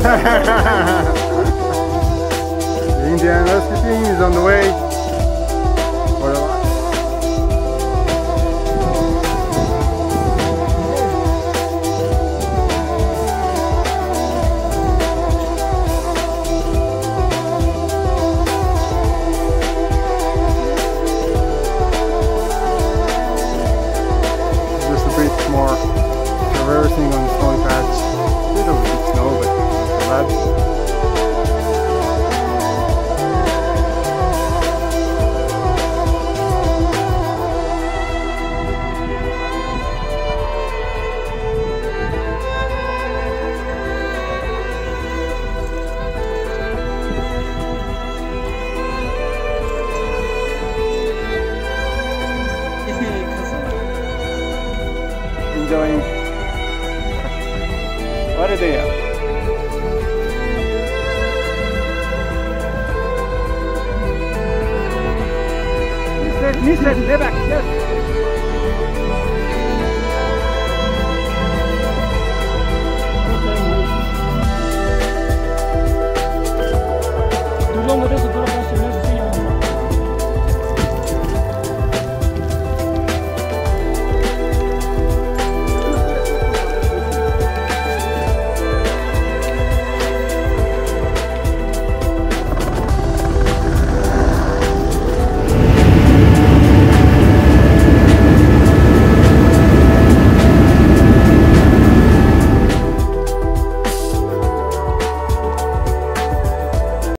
The Indian rescue team is on the way. For the just a bit more traversing on the snowy patch. A bit of deep snow, but not so bad. Enjoying. What are they at? Mister, stay back.